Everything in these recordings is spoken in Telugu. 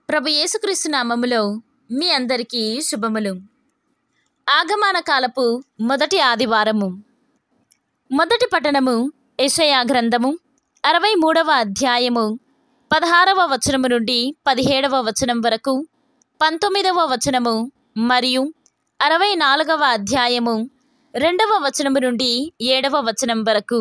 ప్రభు యేసుక్రీస్తు నామములో మీ అందరికీ శుభములు. ఆగమన కాలపు మొదటి ఆదివారము. మొదటి పఠనము యెషయా గ్రంథము 63వ అధ్యాయము 16వ వచనము నుండి 17వ వచనం వరకు, 19వ వచనము మరియు 64వ అధ్యాయము 2వ వచనము నుండి 7వ వచనం వరకు.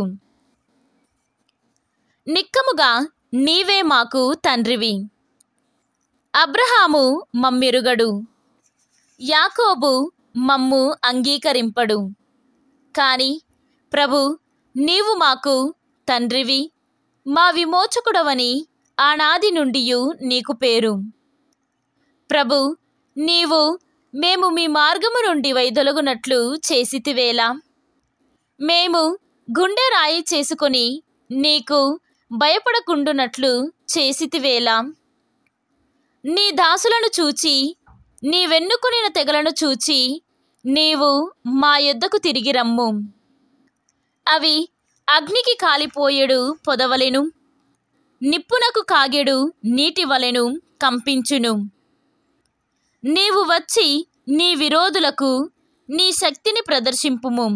నిక్కముగా నీవే మాకు తండ్రివి. అబ్రహాము మమ్మెరుగడు, యాకోబు మమ్ము అంగీకరింపడు. కాని ప్రభు, నీవు మాకు తండ్రివి, మా విమోచకుడవని ఆనాది నుండియు నీకు పేరు. ప్రభు, నీవు మేము మీ మార్గము నుండి వైదొలగునట్లు చేసితివేలా. మేము గుండె రాయి చేసుకొని నీకు భయపడకుండునట్లు చేసితివేలా. నీ దాసులను చూచి, నీ వెన్నుకొనిన తెగలను చూచి, నీవు మా యొద్దకు తిరిగి రమ్ము. అవి అగ్నికి కాలిపోయెడు పొదవలెను, నిప్పునకు కాగెడు నీటి వలెను కంపించును. నీవు వచ్చి నీ విరోధులకు నీ శక్తిని ప్రదర్శింపుము.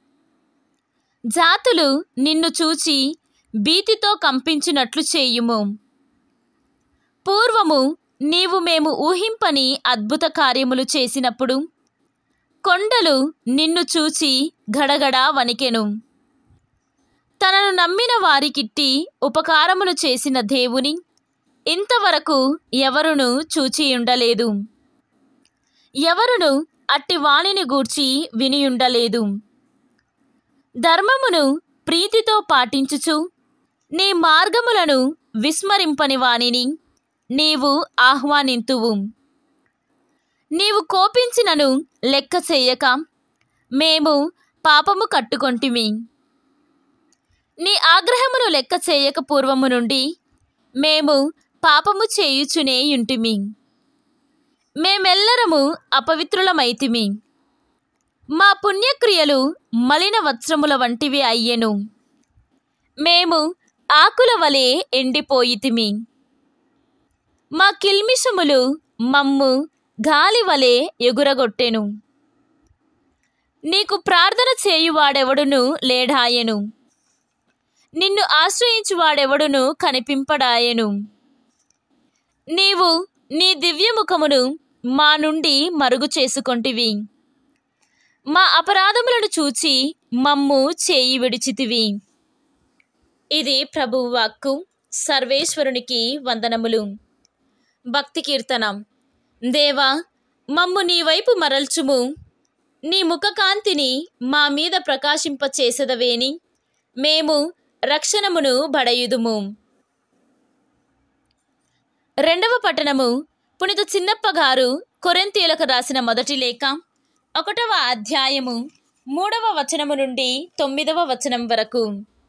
జాతులు నిన్ను చూచి భీతితో కంపించినట్లు చేయుము. పూర్వము నీవు మేము ఊహింపని అద్భుత కార్యములు చేసినప్పుడు కొండలు నిన్ను చూచి గడగడ వణికెను. తనను నమ్మిన వారికిట్టి ఉపకారములు చేసిన దేవుని ఇంతవరకు ఎవరును చూచియుండలేదు, ఎవరును అట్టి వాణిని గూర్చి వినియుండలేదు. ధర్మమును ప్రీతితో పాటించుచు నీ మార్గములను విస్మరింపని వానిని నీవు ఆహ్వానింతువు. నీవు కోపించినను లెక్క చేయక మేము పాపము కట్టుకొంటిమి. నీ ఆగ్రహమును లెక్క చేయక పూర్వము నుండి మేము పాపము చేయుచునే యుంటిమి. మేమెల్లరము అపవిత్రులమైతిమి. మా పుణ్యక్రియలు మలిన వస్త్రముల వంటివి అయ్యెను. మేము ఆకుల వలె ఎండిపోయితిమి. మా కిల్మిషములు మమ్ము గాలి వలె ఎగురగొట్టెను. నీకు ప్రార్థన చేయువాడెవడును లేడాయెను, నిన్ను ఆశ్రయించువాడెవడును కనిపింపడాయెను. నీవు నీ దివ్యముఖమును మా నుండి మరుగు చేసుకొంటివి. మా అపరాధములను చూచి మమ్ము చేయి విడిచితివి. ఇది ప్రభువు వాక్కు. సర్వేశ్వరునికి వందనములు. భక్తి కీర్తనం. దేవా, మమ్ము నీ వైపు మరల్చుము. నీ ముఖకాంతిని మా మీద ప్రకాశింపచేసెదవేని మేము రక్షణమును బడయుదుము. రెండవ పట్టణము పునీత చిన్నప్ప గారు కొరింథీయులకు రాసిన మొదటి లేఖ 1వ అధ్యాయము 3వ వచనము నుండి 9వ వచనం వరకు.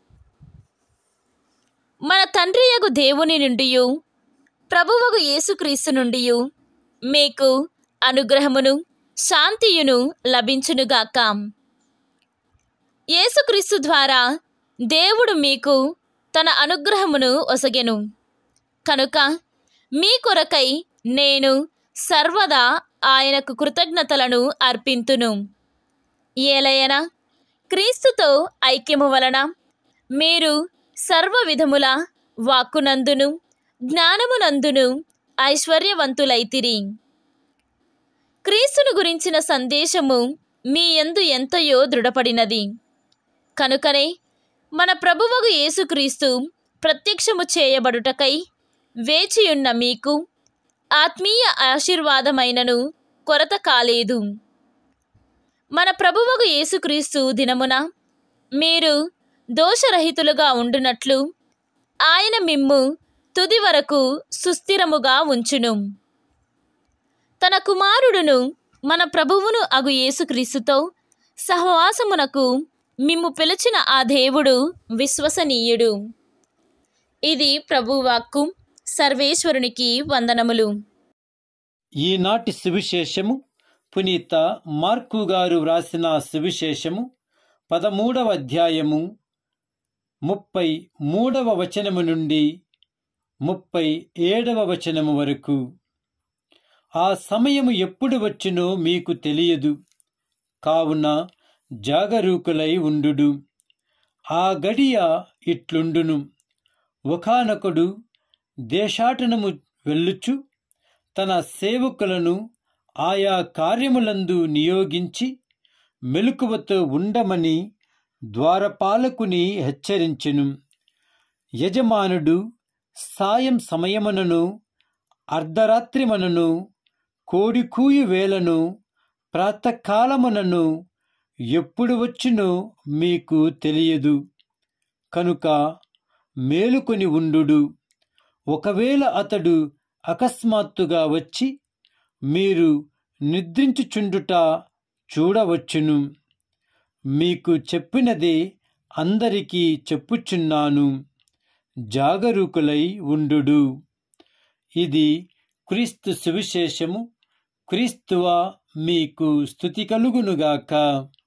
మన తండ్రియగు దేవుని నుండియు ప్రభువగు యేసుక్రీస్తు నుండియు మీకు అనుగ్రహమును శాంతియును లభించునుగాక. యేసుక్రీస్తు ద్వారా దేవుడు మీకు తన అనుగ్రహమును ఒసగెను కనుక మీ కొరకై నేను సర్వదా ఆయనకు కృతజ్ఞతలను అర్పింతును. ఏలయన క్రీస్తుతో ఐక్యము వలన మీరు సర్వ విధముల వాక్కునందును జ్ఞానమునందును ఐశ్వర్యవంతులైతిరి. క్రీస్తును గురించిన సందేశము మీ యందు ఎంతయో దృఢపడినది. కనుకనే మన ప్రభువగు యేసుక్రీస్తు ప్రత్యక్షము చేయబడుటకై వేచియున్న మీకు ఆత్మీయ ఆశీర్వాదమైనను కొరత కాలేదు. మన ప్రభువగు యేసుక్రీస్తు దినమున మీరు దోషరహితులుగా ఉండునట్లు ఆయన మిమ్ము తుది వరకు సుస్థిరముగా ఉంచును. తన కుమారుడును మన ప్రభువును అగు యేసుక్రీస్తుతో సహవాసమునకు మిమ్ము పిలిచిన ఆ దేవుడు విశ్వసనీయుడు. ఇది ప్రభువాక్కు. సర్వేశ్వరునికి వందనములు. ఈనాటి సువిశేషము పునీత మార్కు గారు వ్రాసిన సువిశేషము 13వ అధ్యాయము 33వ వచనము నుండి 37వ వచనము వరకు. ఆ సమయము ఎప్పుడు వచ్చునో మీకు తెలియదు. కావున జాగరూకులై ఉండుడు. ఆ గడియ ఇట్లుండును. ఒకానొకడు దేశాటనము వెళ్ళుచు తన సేవకులను ఆయా కార్యములందు నియోగించి మెలకువతో ఉండమని ద్వారపాలకుని హెచ్చరించెను. యజమానుడు సాయం సమయమునను, అర్ధరాత్రిమనను, కోడికూయు వేళను, ప్రాతకాలమునను ఎప్పుడు వచ్చునో మీకు తెలియదు. కనుక మేలుకొని ఉండుడు. ఒకవేళ అతడు అకస్మాత్తుగా వచ్చి మీరు నిద్రించుచుండుట చూడవచ్చును. మీకు చెప్పినదే అందరికీ చెప్పుచున్నాను, జాగరూకులై ఉండుడు. ఇది క్రీస్తు సువిశేషము. క్రీస్తువా మీకు స్తుతి కలుగునుగాక.